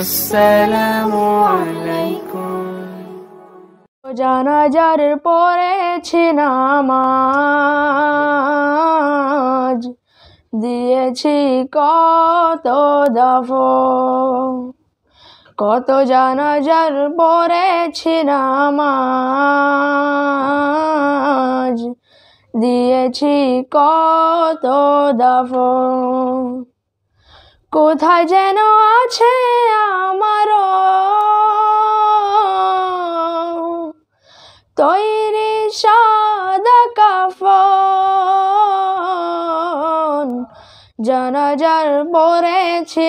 আসসালামু আলাইকুম। জানাজার পড়েছি নামাজ, দিয়েছি কত দাফন। কত জানাজার পড়েছি নামাজ, দিয়েছি কত দাফন। কোথায় যেন আছে আমারও তৈরি সাদা কাফন। জানাজার পড়েছি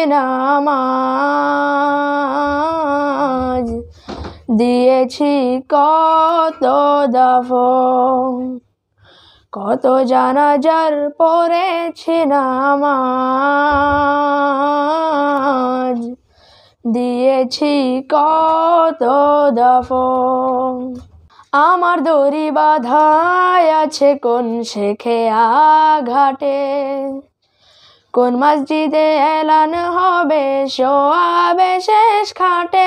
নামাজ, দিয়েছি কত দাফন। কত জানাজার পড়েছি নামাজ, দিয়েছি কত দাফন। আমার দড়ি বাঁধায় আছে কোন শেখে আঘাটে, কোন মসজিদে এলান হবে শোয়াবে শেষ খাটে।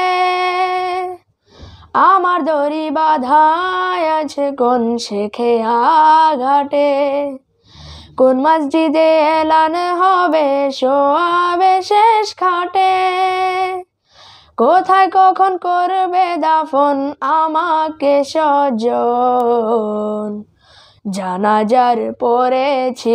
আমার দড়ি বাঁধায় আছে কোন শেখে আঘাটে, কোন মসজিদে এলান হবে শোয়াবে শেষ খাটে। কোথায় কখন করবে দাফন আমাকে স্বজন, জানাজার পড়েছি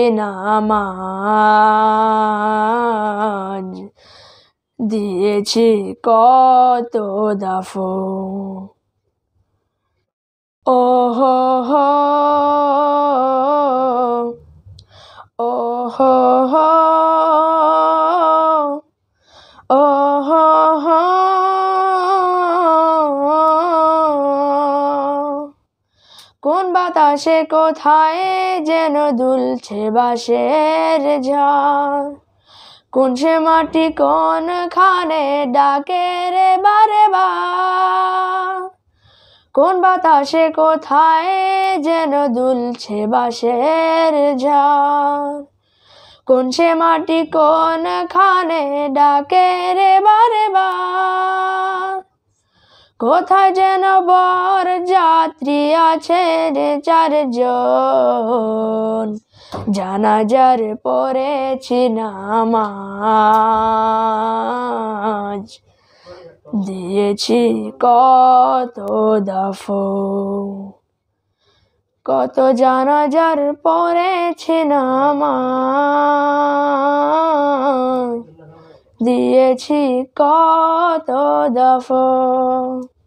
নামাজ, দিয়েছি কত দাফন। ওহো হো, ওহো হো, ওহো হো। কোন বাতাসে কোথায় যেন দুলছে বাঁশের ঝাড়, কোন সে মাটি কোন খানে ডাকে রে বারে বার। কোন বাতাসে কোথায় যেন দুলছে বাঁশের ঝাড়, কোন সে মাটি কোন খানে ডাকে রে বারে বার। কোথায় যেন বর যাত্রী আছে রে চারজন, জানাজার পড়েছি নামাজ, দিয়েছি কত দাফন। কত জানাজার পড়েছি নামাজ, দিয়েছি কত দাফন।